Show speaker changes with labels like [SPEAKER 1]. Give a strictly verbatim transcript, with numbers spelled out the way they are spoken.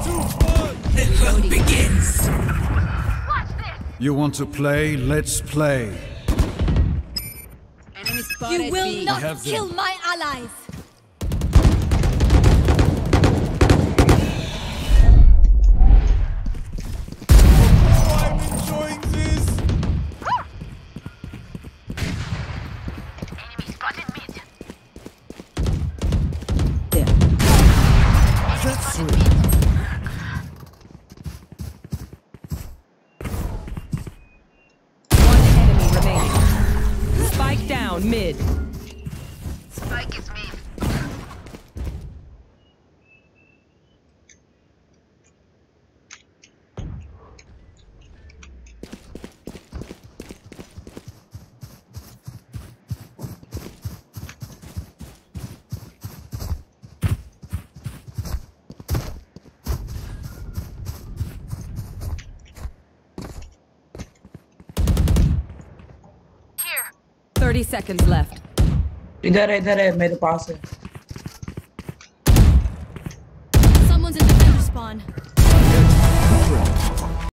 [SPEAKER 1] The hunt begins.
[SPEAKER 2] You want to play? Let's play.
[SPEAKER 3] Enemy spotted.
[SPEAKER 4] You will
[SPEAKER 3] B.
[SPEAKER 4] not
[SPEAKER 2] have them.
[SPEAKER 4] kill my allies!
[SPEAKER 1] I'm enjoying this.
[SPEAKER 2] That's sweet.
[SPEAKER 3] One enemy remaining. Spike down mid.
[SPEAKER 5] Spike is mid. Here.
[SPEAKER 3] Thirty seconds left.
[SPEAKER 6] इधर है इधर है मेरे पास है
[SPEAKER 4] Someone's in the defender spawn.